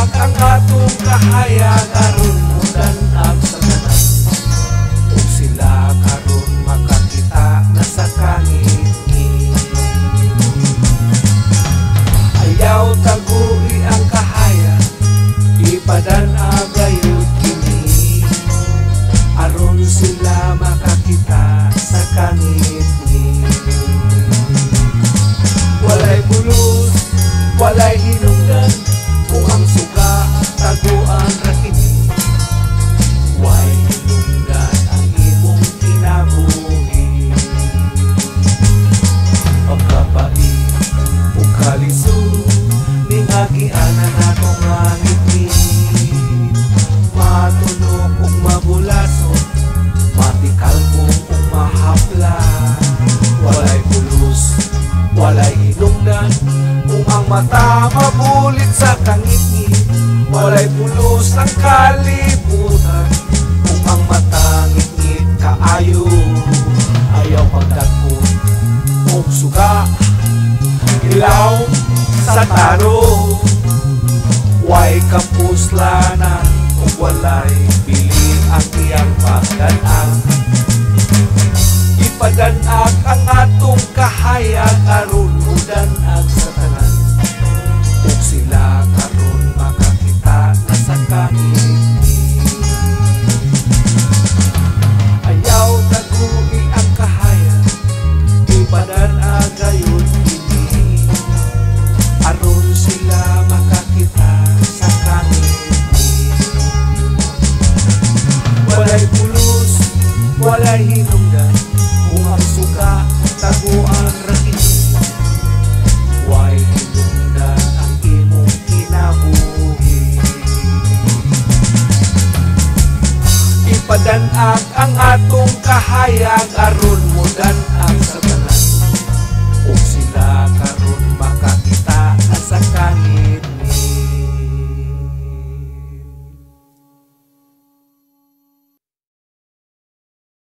ak ang atong kahayag aron mudan ag sa tanan. Ug sila karon makakita na sa kangit-ngit. Ayaw tagui ang kahayag, ipadan-ag gayud kini aron sila makakita sa kangit-ngit. Walay bulos, walay hinungdan, kung ang suga taguan ra kini. Way hinungdan ang imong kinabuhi. Pagkapait ug kalisod ning agianan natong ngangit-ngit. Matulog ug mabulasot, matikalbong ug mahapla. Walay bulos, walay hinungdan, kung ang mata mabulit sa kangit-ngit. Walay pulos ang kalibutan, kung ang mata ngit-ngit kaayo. Ayaw pagdagkot ug suga, ilaw sa taro. Way kapuslanan ug walay bili ang iyang pagdan-ag. Ipadan-ag ang atong kahayag aron mudan-ag sa tanan. Ug sila karon makakita na sa kangit-ngit. Ayaw tagui ang kahayag, ipadan-ag gayud kini aron sila makakita sa kangit-ngit. Walay pulos, walay hinungdan, kung ang suga taguan ra kini. Way hinungdan ang imong kinabuhi. Ipadan-ag ang atong kahayag aron mudan-ag sa tanan.